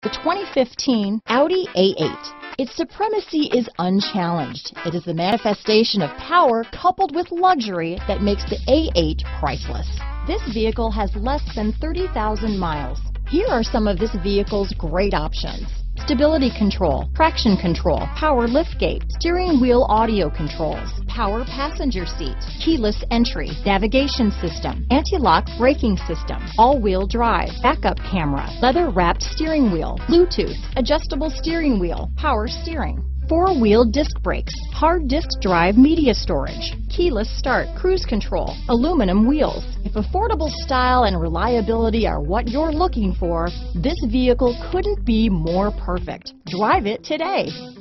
The 2015 Audi A8. Its supremacy is unchallenged. It is the manifestation of power coupled with luxury that makes the A8 priceless. This vehicle has less than 30,000 miles. Here are some of this vehicle's great options: stability control, traction control, power liftgate, steering wheel audio controls, power passenger seat, keyless entry, navigation system, anti-lock braking system, all-wheel drive, backup camera, leather-wrapped steering wheel, Bluetooth, adjustable steering wheel, power steering, four-wheel disc brakes, hard disk drive media storage, keyless start, cruise control, aluminum wheels. If affordable style and reliability are what you're looking for, this vehicle couldn't be more perfect. Drive it today.